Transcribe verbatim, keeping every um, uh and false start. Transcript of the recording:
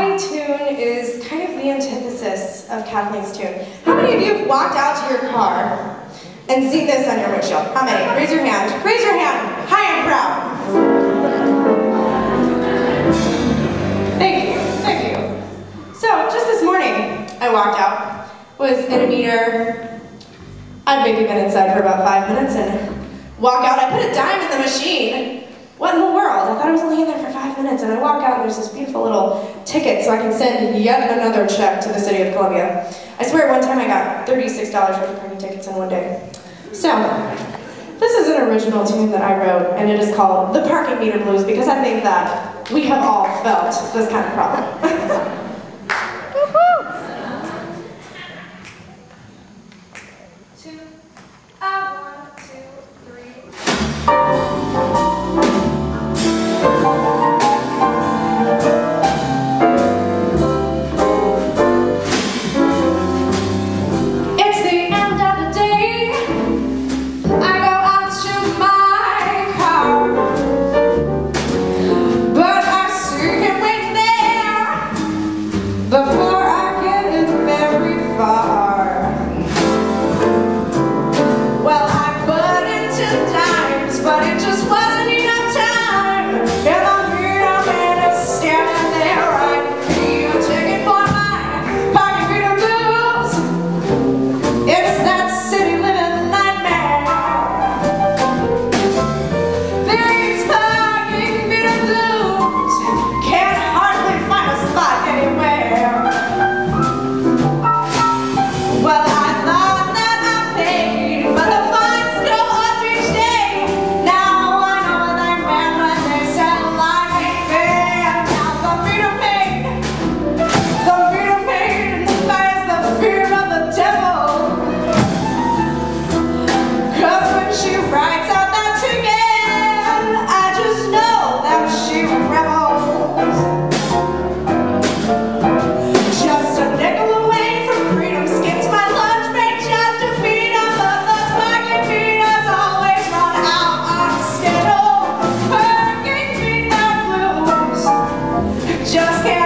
My tune is kind of the antithesis of Kathleen's tune. How many of you have walked out to your car and seen this on your windshield? How many? Raise your hand. Raise your hand. High and proud. Thank you. Thank you. So, just this morning, I walked out, was in a meter. I'd maybe been inside for about five minutes and walk out. I put a dime in the machine. What in the world? I thought I was only in there for five minutes, and I walk out and there's this beautiful little ticket so I can send yet another check to the city of Columbia. I swear one time I got thirty-six dollars worth of parking tickets in one day. So, this is an original tune that I wrote, and it is called The Parking Meter Blues, because I think that we have all felt this kind of problem. Two, uh, one, two, three. Just can't